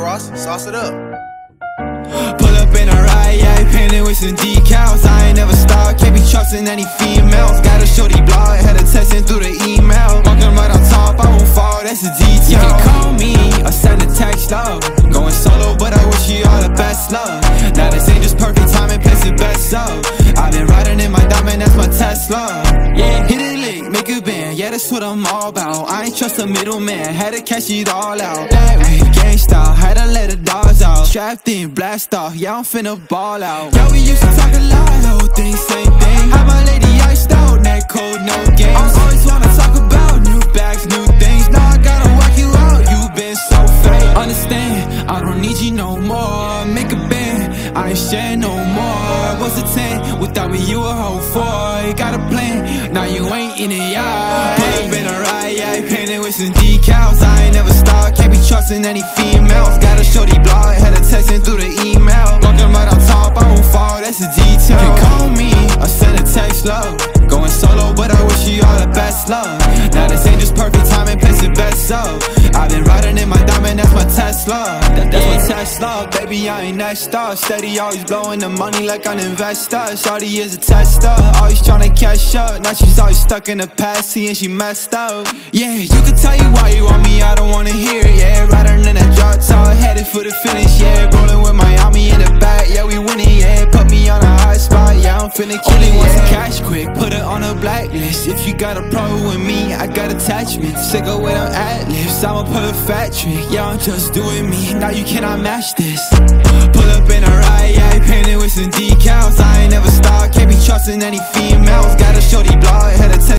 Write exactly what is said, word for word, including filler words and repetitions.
Ross, sauce it up. Pull up in a ride, yeah, painted with some decals. I ain't never stopped, can't be trusting any females. Got a shorty blog, had her texting through the email. Walking right on top, I won't fall, that's a detail. You can call me or send a text, love. Going solo, but I wish you all the best, love. Now this ain't just perfect timing, place it best up. I've been riding in my diamond, that's my Tesla. Yeah, hit it lick, make a band, yeah, that's what I'm all about. I ain't trust a middleman, had to cash it all out. Black with gang style, had to let the dogs out. Strapped in, blast off, yeah, I'm finna ball out. Yeah, we used to talk a lot, whole thing, same thing. Had my lady iced out, neck cold, no games. I always wanna talk about new bags, new things. Now I gotta work you out, you been so fake. Understand, I don't need you no more. Make a band, I ain't sharing no more. What's a ten, without me you a hoe for. You got a plan, now you ain't in it, yeah. Pull up in a ride, yeah, painted with some decals. I ain't never stopped, can't be trusting any females. Got a shorty blog, had her texting through the email. Walking right on top, I won't fall, that's a detail. You can call me or send a text, love. Going solo, but I wish you all the best, love. Now this ain't just perfect timing, place it best up. I've been riding in my diamond, that's my Tesla. That, that's my Tesla, baby, I ain't next up. Steady, always blowing the money like an investor. Shawty is a tester, always trying to catch up. Now she's always stuck in the past, seeing she messed up. Yeah, you can tell you why you want me, I don't wanna hear it, yeah. Riding in that drop top, headed for the finish, yeah. Rolling with Miami in the back, yeah, we winning, yeah. Put me on a high spot, yeah, I'm finna kill it, yeah. Cash quick, put it on a blacklist. If you got a problem with me, I got attachments. Sick of with them ad-libs, I'ma pull a fat trick. Yeah, I'm just doing me, now you cannot match this. Pull up in a ride, yeah, painted with some decals. I ain't never stopped, can't be trusting any females. Got